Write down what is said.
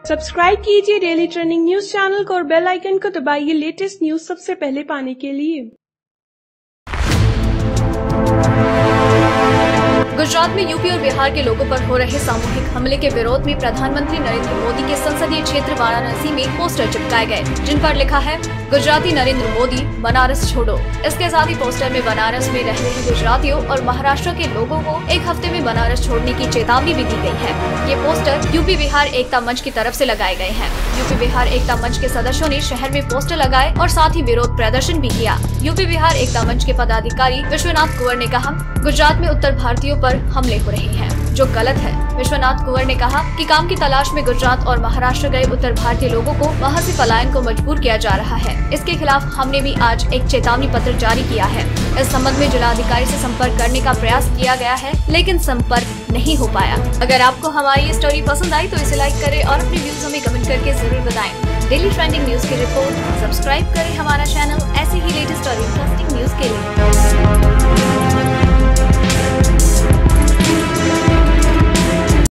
Subscribe कीजिए daily trending news channel को और बेल आइकन को दबाइए लेटेस्ट न्यूज सबसे पहले पाने के लिए। गुजरात में यूपी और बिहार के लोगों पर हो रहे सामूहिक हमले के विरोध में प्रधानमंत्री नरेंद्र मोदी के संसदीय क्षेत्र वाराणसी में पोस्टर चिपकाए गए, जिन पर लिखा है गुजराती नरेंद्र मोदी बनारस छोड़ो। इसके साथ ही पोस्टर में बनारस में रह रहे गुजरातियों और महाराष्ट्र के लोगों को एक हफ्ते में बनारस छोड़ने की चेतावनी भी दी गई है। ये पोस्टर यूपी बिहार एकता मंच की तरफ से लगाए गए हैं। यूपी बिहार एकता मंच के सदस्यों ने शहर में पोस्टर लगाए और साथ ही विरोध प्रदर्शन भी किया। यूपी बिहार एकता मंच के पदाधिकारी विश्वनाथ कुंवर ने कहा, गुजरात में उत्तर भारतीयों पर हमले हो रहे हैं, जो गलत है। विश्वनाथ कुंवर ने कहा कि काम की तलाश में गुजरात और महाराष्ट्र गए उत्तर भारतीय लोगों को वहां से पलायन को मजबूर किया जा रहा है। इसके खिलाफ हमने भी आज एक चेतावनी पत्र जारी किया है। इस संबंध में जिलाधिकारी से संपर्क करने का प्रयास किया गया है, लेकिन संपर्क नहीं हो पाया। अगर आपको हमारी ये स्टोरी पसंद आई तो इसे लाइक करें और अपने व्यूज हमें कमेंट करके जरूर बताएं। डेली ट्रेंडिंग न्यूज की रिपोर्ट सब्सक्राइब करें हमारा चैनल ऐसे ही लेटेस्ट और इंटरेस्टिंग न्यूज के लिए।